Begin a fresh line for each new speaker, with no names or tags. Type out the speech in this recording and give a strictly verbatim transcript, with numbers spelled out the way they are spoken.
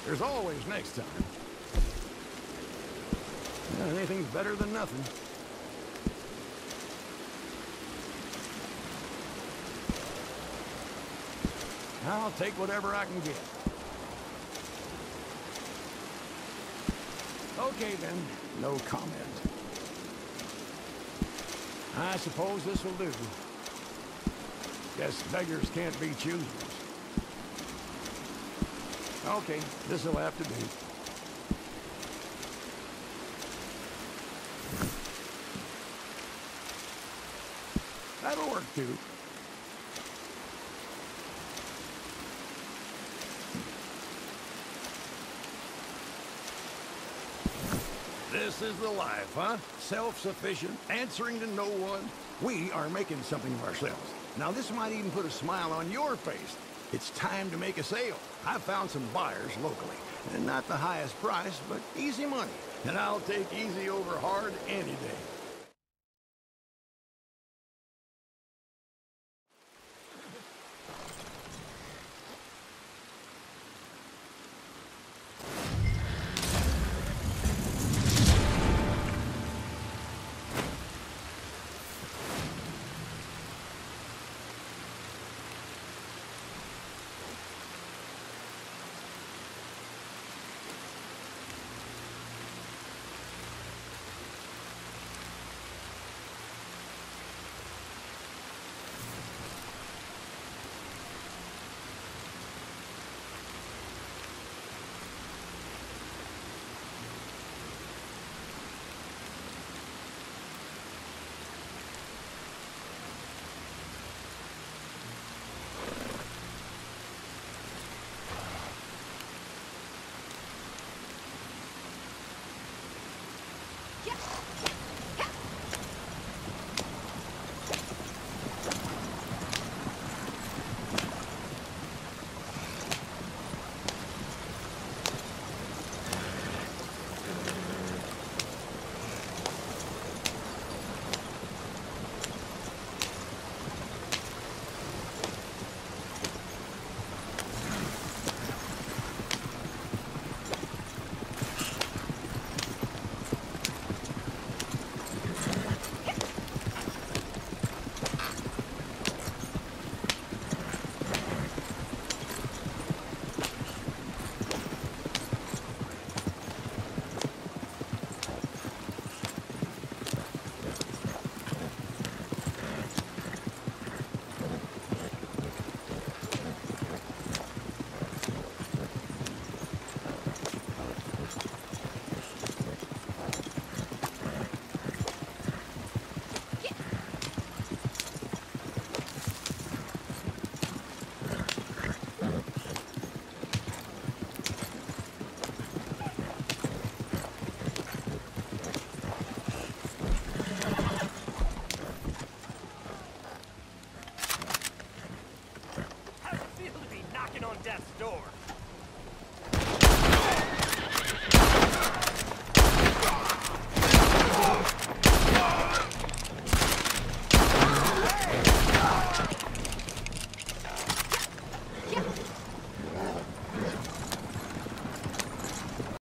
There's always next time. Yeah, anything's better than nothing. I'll take whatever I can get. Okay then, no comment. I suppose this will do. Guess beggars can't be choosers. Okay, this'll have to do. That'll work too. This is the life, huh? Self-sufficient, answering to no one. We are making something of ourselves. Now this might even put a smile on your face. It's time to make a sale. I've found some buyers locally. And not the highest price, but easy money. And I'll take easy over hard any day.
Death's door.